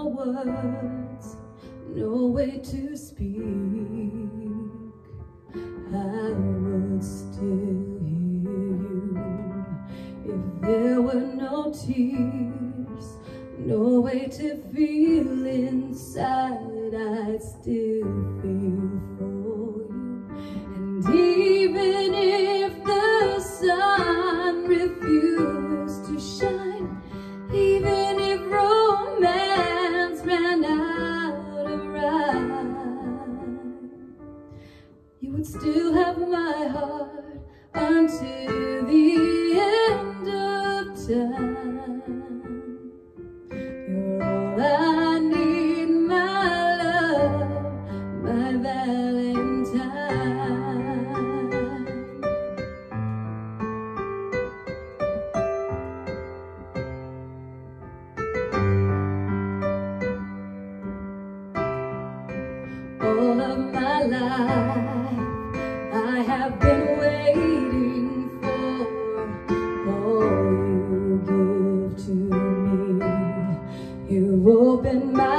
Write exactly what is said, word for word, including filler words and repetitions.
no words, no way to speak, I would still hear you. If there were no tears, no way to feel inside, I'd still feel for you. And even if the sun refused to shine, even if romance ran out of rhyme, you would still have my heart until the end of time. You're all I need, my love, my Valentine. All of my life I have been waiting for all you give to me. You've opened my